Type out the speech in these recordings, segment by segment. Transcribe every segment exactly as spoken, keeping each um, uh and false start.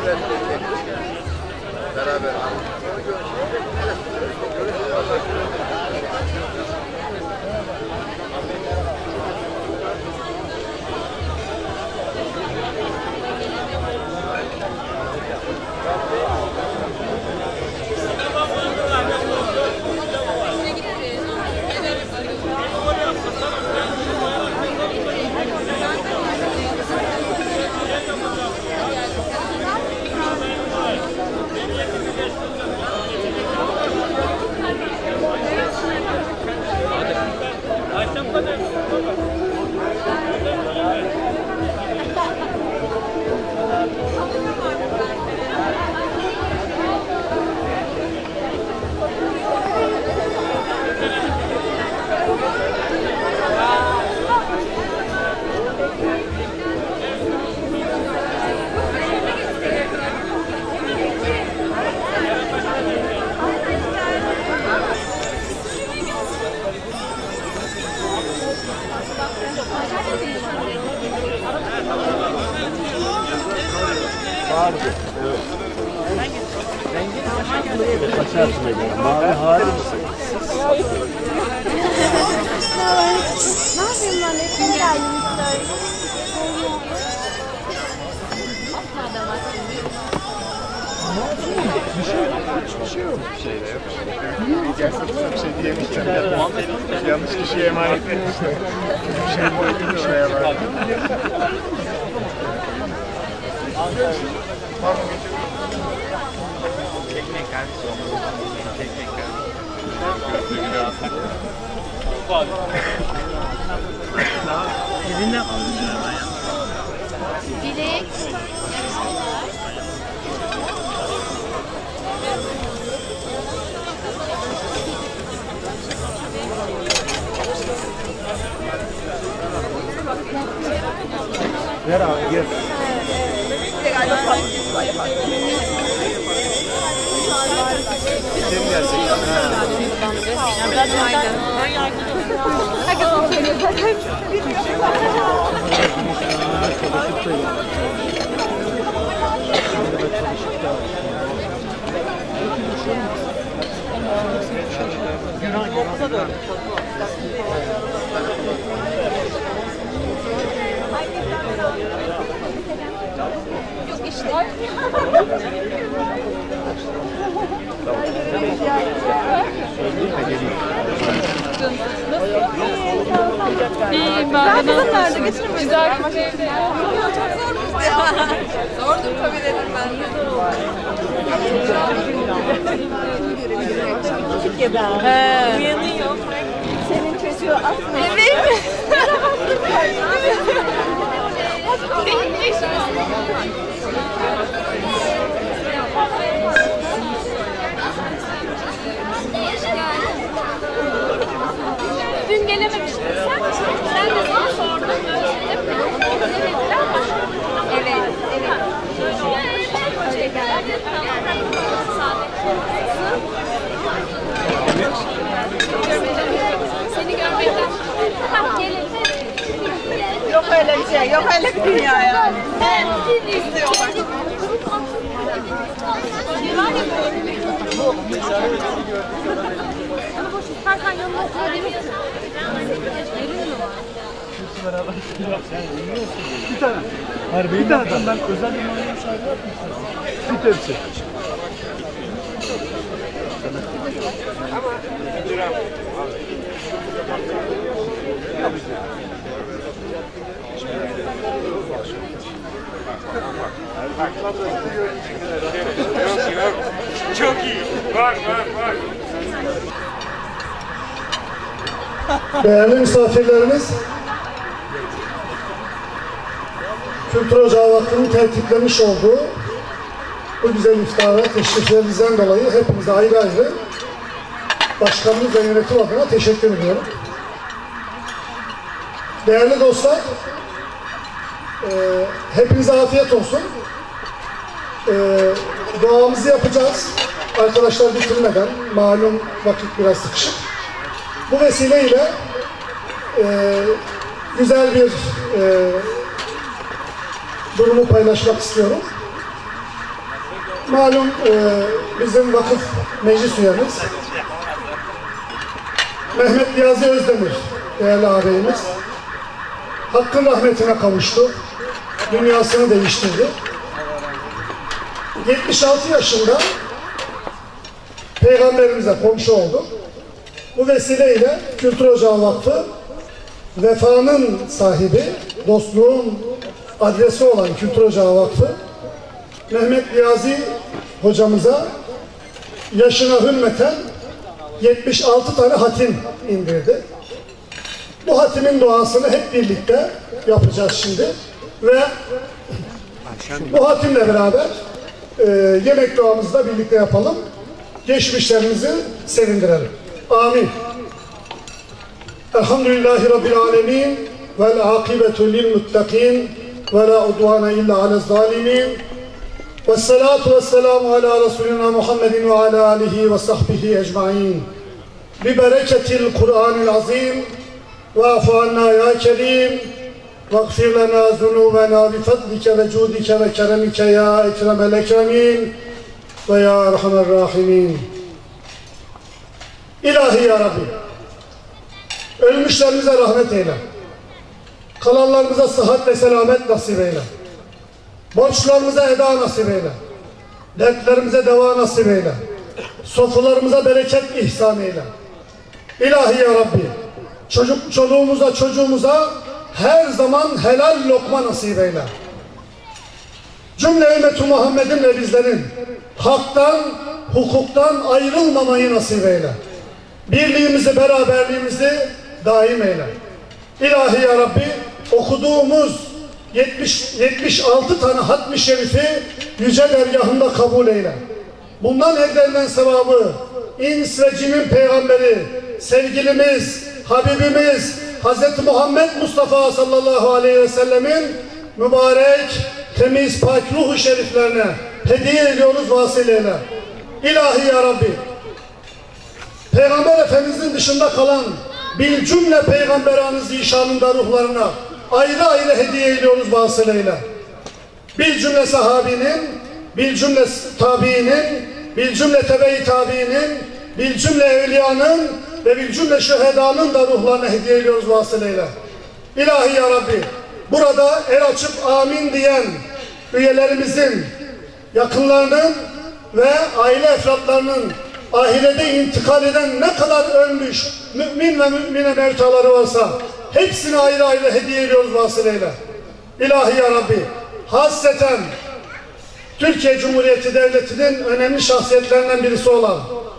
Beraber. Mavi harika. Ne yapayım ben de? Kim geldim isterim? Bir şey yok. Hiçbir şey yok. Bir şey de yok. Bir şey diyemiştim. Yanlış kişiye emanet etmiştim. Bir şey koydum şuraya bak. Teknik kardeşim. Teknik kardeşim. Elinden almışlar ama ya. Dilek. Ver abi gel. Kim gelecek? Biraz aynen. Herkes onu söylüyor zaten. Çalışıp da Günah günah. Yok işte. İyiyim ben. Ben de nerede geçirmedim. Güzel bir şeydi ya. Çok zormuş ya. Zordur tabii dedim ben de. Küçük ya ben. He. Uyanıyor. Senin çocuğu atma. Evet. Dün gelememiştin sen. Sen de bana sordun. Evet, evet. Hocaya geldi. Seni görmekten. Tamam, gelin. Yok öyle bir şey, yok öyle bir dünya yani. Evet, siz istiyorlar. Ama boş istersen yanına oturabilirsin. Yerin mi var? Bir tane. Hayır benim de ben özel bir manyak müsaade yapmışsın. Bir tepsi. Çok iyi. Bak bak bak. Değerli misafirlerimiz, Kültür Ocağı Vakfı'nın tertiplemiş olduğu bu güzel iftara teşriflerinizden dolayı hepinize ayrı ayrı başkanımız ve yönetim adına teşekkür ediyorum. Değerli dostlar, e, hepinize afiyet olsun. E, duamızı yapacağız. Arkadaşlar bitirmeden, malum vakit biraz sıkışık. Bu vesileyle e, güzel bir e, durumu paylaşmak istiyorum. malum e, bizim vakıf meclis üyemiz Mehmet Niyazi Özdemir, değerli ağabeyimiz, Hakk'ın rahmetine kavuştu, dünyasını değiştirdi. yetmiş altı yaşında Peygamberimize komşu oldu. Bu vesileyle Kültür Ocağı Vakfı, vefanın sahibi, dostluğun adresi olan Kültür Ocağı Vakfı, Mehmet Niyazi hocamıza yaşına hürmeten yetmiş altı tane hatim indirdi. Bu hatimin duasını hep birlikte yapacağız şimdi ve bu hatimle beraber e, yemek duamızı da birlikte yapalım. Geçmişlerimizi sevindirelim. Amin. Elhamdülillahi Rabbil alemin vel akibetu lil muttakin ve la udvana illa alel zalimin. Vessalatu vesselamu ala Resulina Muhammedin ve ala alihi ve sahbihi ecmain. Bi bereketil Kur'anil azim ve afu anna ya kerim ve gfir lana zunubena bi fadlike ve cudike ve keremike ya ekremel ekremin ve ya erhamer rahimin. İlahi ya Rabbi, ölmüşlerimize rahmet eyle, kalanlarımıza sıhhat ve selamet nasip eyle, borçlarımıza eda nasip eyle, dertlerimize deva nasip eyle, sofralarımıza bereket ihsan eyle. İlahi ya Rabbi, çocuk, çoluğumuza, çocuğumuza her zaman helal lokma nasip eyle. Cümle ümmet-i Muhammed'in ve bizlerin haktan, hukuktan ayrılmamayı nasip eyle. Birliğimizi, beraberliğimizi daim eyle. İlahi ya Rabbi, okuduğumuz yetmiş, yetmiş altı tane hatmi şerifi yüce dergahında kabul eyle. Bundan elde edilen sevabı ins ve cinin peygamberi, sevgilimiz, Habibimiz Hazreti Muhammed Mustafa sallallahu aleyhi ve sellemin mübarek, temiz, pak ruhu şeriflerine hediye ediyoruz vasileyle. İlahi ya Rabbi, Peygamber Efendimizin dışında kalan bir cümle peygamberan-ı zişanında ruhlarına ayrı ayrı hediye ediyoruz vasileyle. Bir cümle sahabinin, bir cümle tabiinin, bir cümle tebe-i tabiinin, bir cümle evliyanın ve bir cümle şühedanın da ruhlarına hediye ediyoruz vasileyle. İlahi ya Rabbi, burada el açıp amin diyen üyelerimizin, yakınlarının ve aile efratlarının ahirete intikal eden ne kadar ölmüş mümin ve mümine mevtaları varsa hepsini ayrı ayrı hediye ediyoruz vasileyle. İlahi ya Rabbi, hasreten Türkiye Cumhuriyeti Devleti'nin önemli şahsiyetlerinden birisi olan,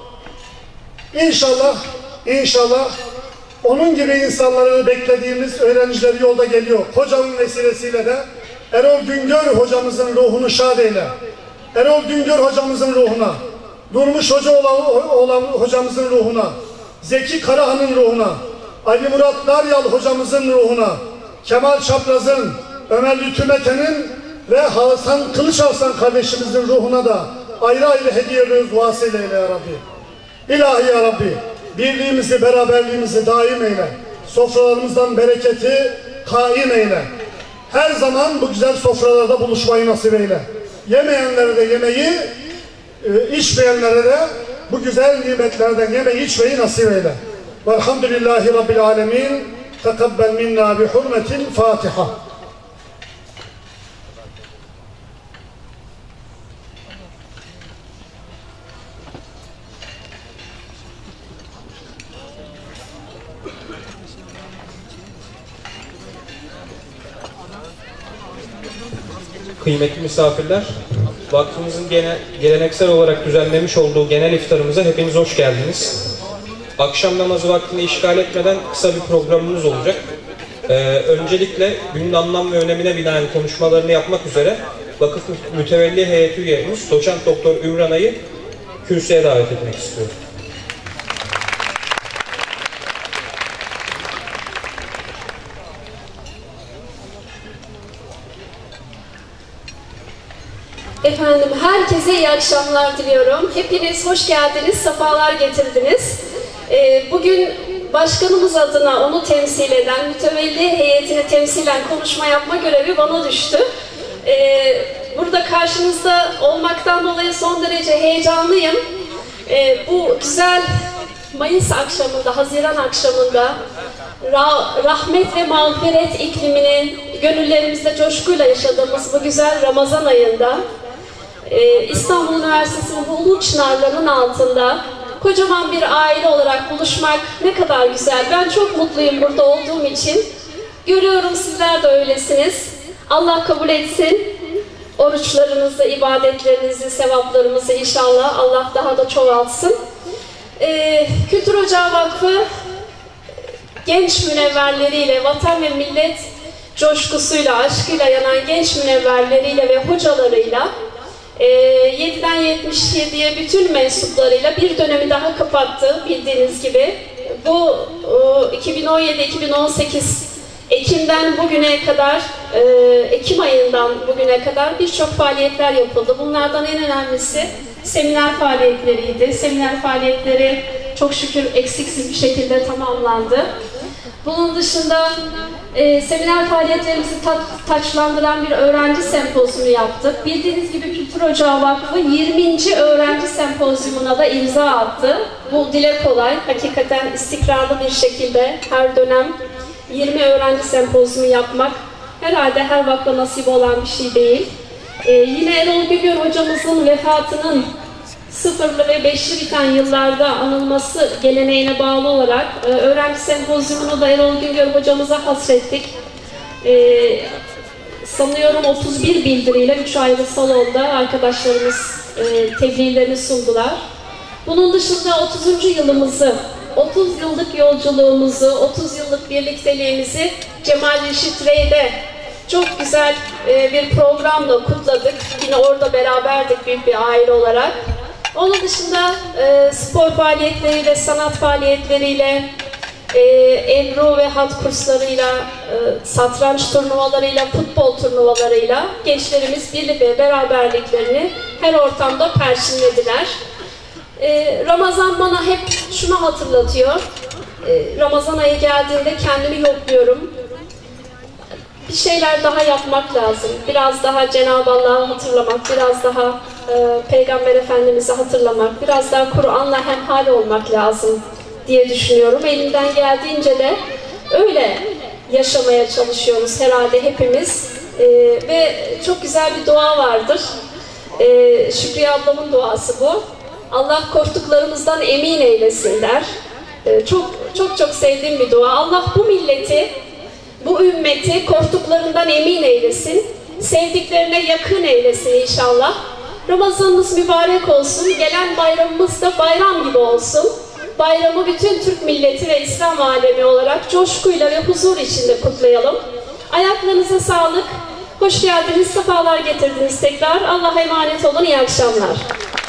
İnşallah, inşallah onun gibi insanları beklediğimiz öğrencileri yolda geliyor. Hocamın vesilesiyle de Erol Güngör hocamızın ruhunu şad eyle. Erol Güngör hocamızın ruhuna, Durmuş Hoca olan, olan hocamızın ruhuna, Zeki Karahan'ın ruhuna, Ali Murat Daryal hocamızın ruhuna, Kemal Çapraz'ın, Ömer Lütfü Mete'nin ve Hasan Kılıçarslan kardeşimizin ruhuna da ayrı ayrı hediye ediyoruz vasileyle ya Rabbi. İlahi ya Rabbi, birliğimizi, beraberliğimizi daim eyle. Sofralarımızdan bereketi kaim eyle. Her zaman bu güzel sofralarda buluşmayı nasip eyle. Yemeyenlere de yemeği, içmeyenlere de bu güzel nimetlerden yemeği içmeyi nasip eyle. Velhamdülillahi Rabbil alemin. Tekabbel minna bi hurmetil Fatiha. Kıymetli misafirler, vakfımızın gene, geleneksel olarak düzenlemiş olduğu genel iftarımıza hepiniz hoş geldiniz. Akşam namazı vaktini işgal etmeden kısa bir programımız olacak. Ee, öncelikle günün anlam ve önemine binaen konuşmalarını yapmak üzere vakıf mütevelli heyeti üyemiz Doçent Doktor Ümranay'ı kürsüye davet etmek istiyorum. Efendim, herkese iyi akşamlar diliyorum. Hepiniz hoş geldiniz, sefalar getirdiniz. Ee, bugün başkanımız adına onu temsil eden, mütevelli heyetini temsilen konuşma yapma görevi bana düştü. Ee, burada burada karşınızda olmaktan dolayı son derece heyecanlıyım. Ee, bu güzel Mayıs akşamında, Haziran akşamında ra rahmet ve mağfiret iklimini gönüllerimizde coşkuyla yaşadığımız bu güzel Ramazan ayında e, İstanbul Üniversitesi'nin bu ulu çınarlarının altında kocaman bir aile olarak buluşmak ne kadar güzel. Ben çok mutluyum burada olduğum için. Görüyorum sizler de öylesiniz. Allah kabul etsin. Oruçlarınızı, ibadetlerinizi, sevaplarımızı inşallah Allah daha da çoğaltsın. Ee, Kültür Ocağı Vakfı genç münevverleriyle, vatan ve millet coşkusuyla, aşkıyla yanan genç münevverleriyle ve hocalarıyla e, yediden yetmiş yediye bütün mensuplarıyla bir dönemi daha kapattı bildiğiniz gibi. Bu e, iki bin on yedi iki bin on sekiz Ekim'den bugüne kadar, e, Ekim ayından bugüne kadar birçok faaliyetler yapıldı. Bunlardan en önemlisi seminer faaliyetleriydi. Seminer faaliyetleri çok şükür eksiksiz bir şekilde tamamlandı. Bunun dışında e, seminer faaliyetlerimizi ta taçlandıran bir öğrenci sempozyumu yaptık. Bildiğiniz gibi Kültür Ocağı Vakfı yirminci öğrenci sempozyumuna da imza attı. Bu dile kolay, hakikaten istikrarlı bir şekilde her dönem yirmi öğrenci sempozyumu yapmak herhalde her vakfa nasip olan bir şey değil. Ee, yine Erol Güngör hocamızın vefatının sıfırlı ve beşli biten yıllarda anılması geleneğine bağlı olarak e, öğrenci sempozyumunu da Erol Güngör hocamıza hasrettik. Ee, sanıyorum otuz bir bildiriyle üç ayrı salonda arkadaşlarımız e, tebliğlerini sundular. Bunun dışında otuzuncu yılımızı, otuz yıllık yolculuğumuzu, otuz yıllık birlikteliğimizi Cemal Reşit Rey'de çok güzel e, bir programla kutladık. Yine orada beraberdik büyük bir aile olarak. Onun dışında e, spor faaliyetleriyle, sanat faaliyetleriyle, e, Ebru ve hat kurslarıyla, e, satranç turnuvalarıyla, futbol turnuvalarıyla gençlerimiz birlik ve beraberliklerini her ortamda perçinlediler. Ee, Ramazan bana hep şunu hatırlatıyor. Ee, Ramazan ayı geldiğinde kendimi yokluyorum. Bir şeyler daha yapmak lazım. Biraz daha Cenab-ı Allah'ı hatırlamak, biraz daha e, Peygamber Efendimiz'i hatırlamak, biraz daha Kur'an'la hemhal olmak lazım diye düşünüyorum. Elimden geldiğince de öyle yaşamaya çalışıyoruz herhalde hepimiz. Ee, ve çok güzel bir dua vardır. Ee, Şükriye ablamın duası bu. Allah korktuklarımızdan emin eylesin der. Ee, çok çok çok sevdiğim bir dua. Allah bu milleti, bu ümmeti korktuklarından emin eylesin. Sevdiklerine yakın eylesin inşallah. Ramazanımız mübarek olsun. Gelen bayramımız da bayram gibi olsun. Bayramı bütün Türk milleti ve İslam alemi olarak coşkuyla ve huzur içinde kutlayalım. Ayaklarınıza sağlık. Hoş geldiniz, sefalar getirdiniz tekrar. Allah'a emanet olun. İyi akşamlar.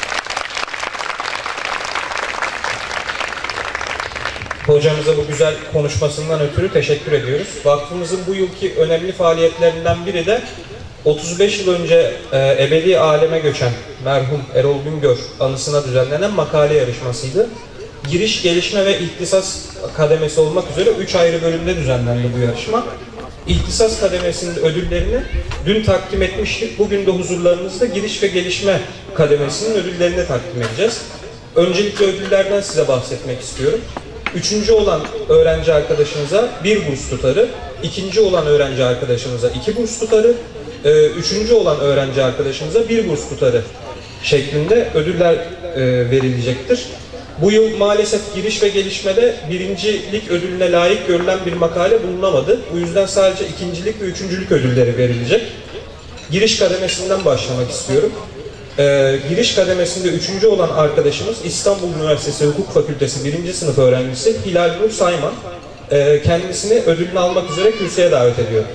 Hocamıza bu güzel konuşmasından ötürü teşekkür ediyoruz. Vakfımızın bu yılki önemli faaliyetlerinden biri de otuz beş yıl önce e, ebedi aleme göçen merhum Erol Güngör anısına düzenlenen makale yarışmasıydı. Giriş, gelişme ve ihtisas kademesi olmak üzere üç ayrı bölümde düzenlendi bu yarışma. İhtisas kademesinin ödüllerini dün takdim etmiştik. Bugün de huzurlarınızda giriş ve gelişme kademesinin ödüllerini takdim edeceğiz. Öncelikle ödüllerden size bahsetmek istiyorum. Üçüncü olan öğrenci arkadaşımıza bir burs tutarı, ikinci olan öğrenci arkadaşımıza iki burs tutarı, üçüncü olan öğrenci arkadaşımıza bir burs tutarı şeklinde ödüller verilecektir. Bu yıl maalesef giriş ve gelişmede birincilik ödülüne layık görülen bir makale bulunamadı. Bu yüzden sadece ikincilik ve üçüncülük ödülleri verilecek. Giriş kademesinden başlamak istiyorum. Ee, giriş kademesinde üçüncü olan arkadaşımız İstanbul Üniversitesi Hukuk Fakültesi birinci sınıf öğrencisi Hilal Nur Sayman. Ee, kendisini ödülünü almak üzere kürsüye davet ediyorum.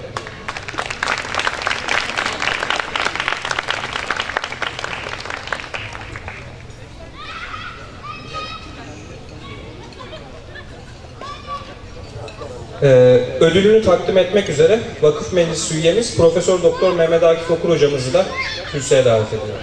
Ee, ödülünü takdim etmek üzere Vakıf Meclisi üyemiz Profesör Doktor Mehmet Akif Okur hocamızı da kürsüye davet ediyorum.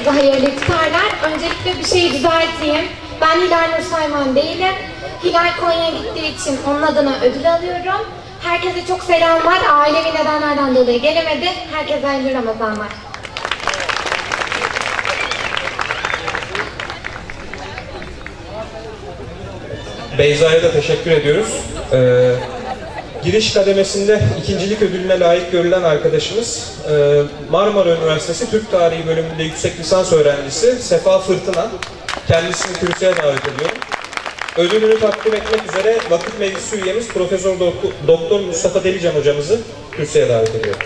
herkese hayırlı iftarlar. Öncelikle bir şey düzelteyim. Ben Hilal Nursayman değilim. Hilal Konya'ya gittiği için onun adına ödül alıyorum. Herkese çok selam var. Ailevi nedenlerden dolayı gelemedi. Herkese hayırlı Ramazanlar. Beyza'ya da teşekkür ediyoruz. Ee, giriş kademesinde ikincilik ödülüne layık görülen arkadaşımız e, Marmara Üniversitesi Türk Tarihi bölümünde yüksek lisans öğrencisi Sefa Fırtına. Kendisini kürsüye davet ediyorum. Ödülünü takdim etmek üzere Vakıf Meclisi üyemiz Profesör Doktor Mustafa Delican hocamızı kürsüye davet ediyorum.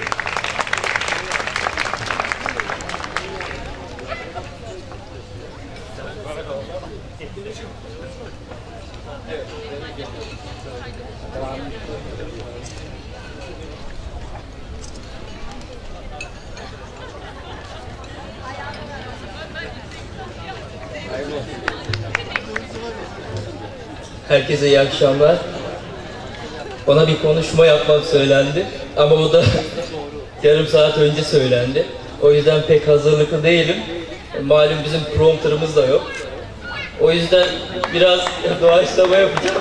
Herkese iyi akşamlar. Bana bir konuşma yapmam söylendi ama o da yarım saat önce söylendi. O yüzden pek hazırlıklı değilim. Malum bizim prompterımız da yok. O yüzden biraz doğaçlama yapacağım.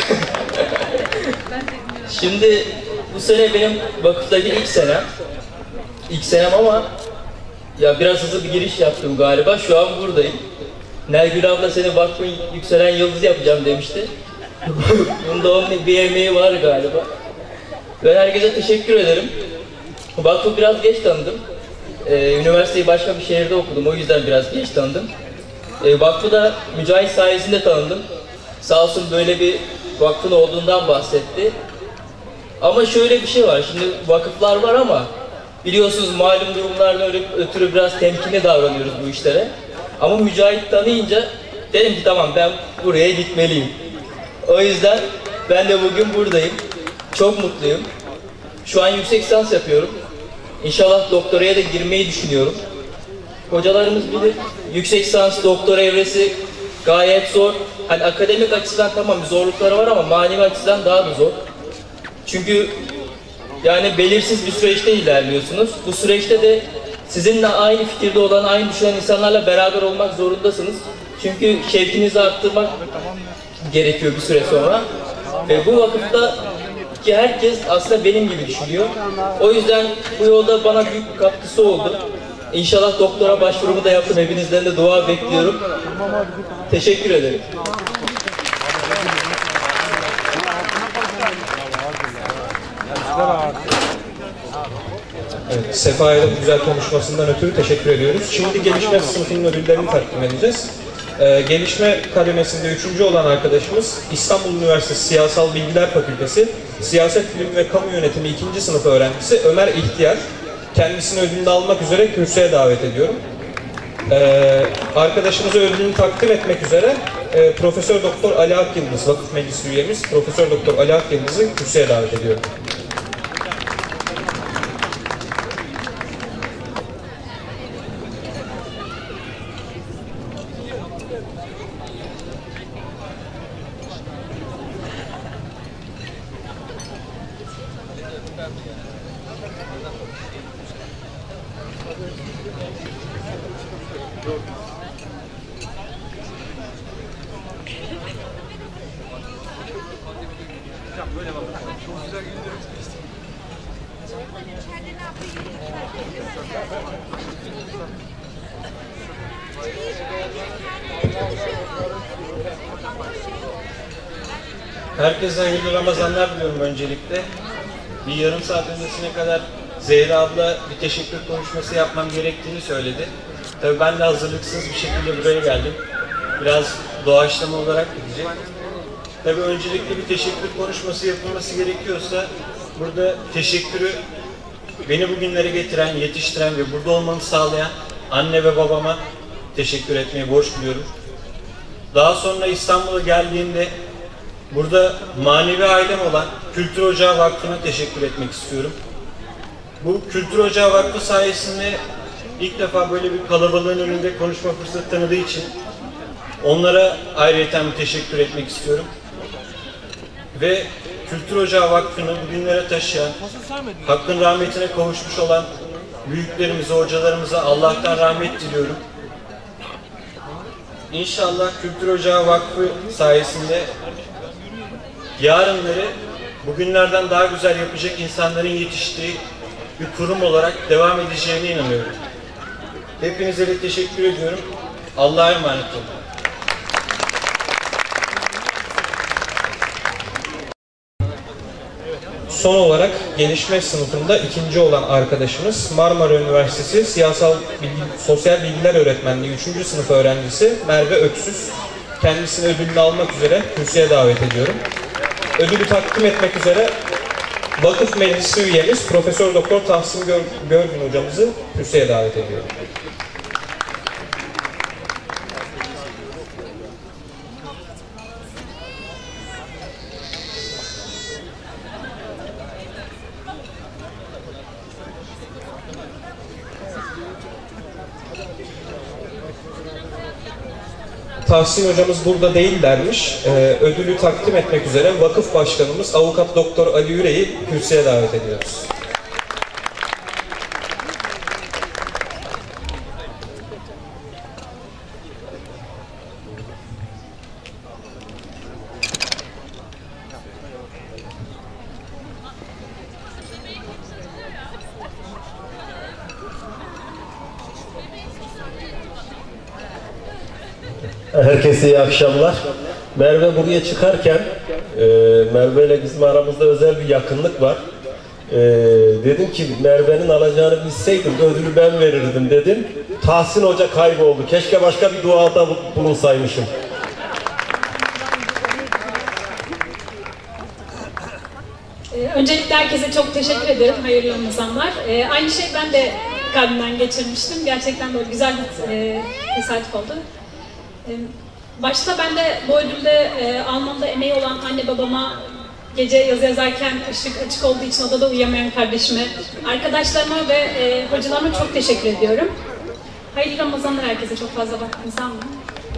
Şimdi bu sene benim vakıftaki ilk senem. İlk senem ama ya biraz hızlı bir giriş yaptım galiba. Şu an buradayım. Nergül abla seni vakfın yükselen yıldızı yapacağım demişti. Bunda onun bir emeği var galiba. Ben herkese teşekkür ederim. Vakfı biraz geç tanıdım. Ee, üniversiteyi başka bir şehirde okudum. O yüzden biraz geç tanıdım. Ee, vakfı da Mücahit sayesinde tanıdım. Sağ olsun böyle bir vakfın olduğundan bahsetti. Ama şöyle bir şey var. Şimdi vakıflar var ama biliyorsunuz malum durumlardan ötürü biraz temkinli davranıyoruz bu işlere. Ama Mücahit tanıyınca dedim ki tamam ben buraya gitmeliyim. O yüzden ben de bugün buradayım. Çok mutluyum. Şu an yüksek lisans yapıyorum. İnşallah doktoraya da girmeyi düşünüyorum. Hocalarımız bilir, yüksek lisans doktora evresi gayet zor. Hani akademik açıdan tamam zorlukları var ama manevi açıdan daha da zor. Çünkü yani belirsiz bir süreçte ilerliyorsunuz. Bu süreçte de sizinle aynı fikirde olan, aynı düşünen insanlarla beraber olmak zorundasınız. Çünkü şevkinizi arttırmak gerekiyor bir süre sonra. Ve bu vakıfta ki herkes aslında benim gibi düşünüyor. O yüzden bu yolda bana büyük bir katkısı oldu. İnşallah doktora başvurumu da yaptım. Hepinizden de dua bekliyorum. Teşekkür ederim. Evet, Sefa'ya da bu güzel konuşmasından ötürü teşekkür ediyoruz. Şimdi gelişme sınıfının ödüllerini takdim edeceğiz. Ee, gelişme kademesinde üçüncü olan arkadaşımız İstanbul Üniversitesi Siyasal Bilgiler Fakültesi Siyaset Bilimi ve Kamu Yönetimi ikinci sınıf öğrencisi Ömer İhtiyar. Kendisini ödülünü almak üzere kürsüye davet ediyorum. Ee, arkadaşımıza ödülünü takdim etmek üzere e, Profesör Doktor Ali Akyıldız, Vakıf Meclisi üyemiz Profesör Doktor Ali Akyıldız'ı kürsüye davet ediyorum. Herkese hayırlı Ramazanlar diliyorum öncelikle. Bir yarım saat öncesine kadar Zehra abla bir teşekkür konuşması yapmam gerektiğini söyledi. Tabii ben de hazırlıksız bir şekilde buraya geldim. Biraz doğaçlama olarak gidecek. Tabii öncelikle bir teşekkür konuşması yapılması gerekiyorsa burada teşekkürü beni bugünlere getiren, yetiştiren ve burada olmamı sağlayan anne ve babama teşekkür etmeyi borç biliyorum. Daha sonra İstanbul'a geldiğimde burada manevi ailem olan Kültür Ocağı Vakfı'na teşekkür etmek istiyorum. Bu Kültür Ocağı Vakfı sayesinde ilk defa böyle bir kalabalığın önünde konuşma fırsatı tanıdığı için onlara ayrıyeten bir teşekkür etmek istiyorum. Ve Kültür Ocağı Vakfı'nı bugünlere taşıyan, Hakk'ın rahmetine kavuşmuş olan büyüklerimize, hocalarımıza Allah'tan rahmet diliyorum. İnşallah Kültür Ocağı Vakfı sayesinde yarınları bugünlerden daha güzel yapacak insanların yetiştiği bir kurum olarak devam edeceğine inanıyorum. Hepinize de teşekkür ediyorum. Allah'a emanet olun. Son olarak gelişme sınıfında ikinci olan arkadaşımız Marmara Üniversitesi Siyasal Bilgi, Sosyal Bilgiler Öğretmenliği üçüncü sınıf öğrencisi Merve Öksüz. Kendisini ödülünü almak üzere kürsüye davet ediyorum. Ödülü takdim etmek üzere Vakıf Meclisi üyemiz Profesör Doktor Tahsin Gör Görgün hocamızı kürsüye davet ediyorum. Tahsin hocamız burada değillermiş. Ee, ödülü takdim etmek üzere vakıf başkanımız Avukat Doktor Ali Yüreği kürsüye davet ediyoruz. Herkese iyi akşamlar. Merve buraya çıkarken e, Merve ile bizim aramızda özel bir yakınlık var. E, dedim ki Merve'nin alacağını bilseydim ödülü ben verirdim dedim. Tahsin Hoca kayboldu. Keşke başka bir duada bulunsaymışım. Ee, öncelikle herkese çok teşekkür ederim. Hayırlı Ramazanlar. Ee, aynı şey ben de kalbimden geçirmiştim. Gerçekten böyle güzel bir e, tesadüf oldu. Başta ben de bu ödülde e, almamda emeği olan anne babama, gece yazı yazarken ışık açık olduğu için odada uyuyamayan kardeşime, arkadaşlarıma ve e, hocalarıma çok teşekkür ediyorum. Hayırlı Ramazanlar herkese, çok fazla vaktinizi almayın.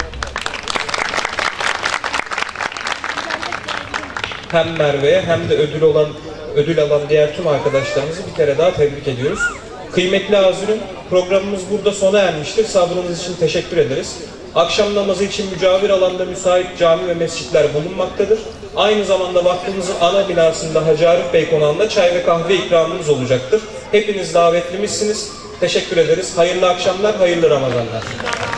Hem Merve'ye hem de ödül olan ödül alan diğer tüm arkadaşlarımızı bir kere daha tebrik ediyoruz. Kıymetli Azür'ün programımız burada sona ermiştir. Sabrınız için teşekkür ederiz. Akşam namazı için mücavir alanda müsait cami ve mescitler bulunmaktadır. Aynı zamanda vakfımızın ana binasında Hacı Arif Bey konağında çay ve kahve ikramımız olacaktır. Hepiniz davetlimizsiniz. Teşekkür ederiz. Hayırlı akşamlar, hayırlı Ramazanlar.